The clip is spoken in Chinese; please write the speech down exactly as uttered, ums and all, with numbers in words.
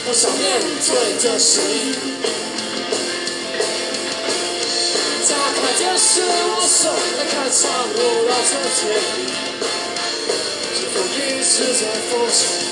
我想面对这实力。打开电视，我手来看场舞蹈春节，是否一直在风中？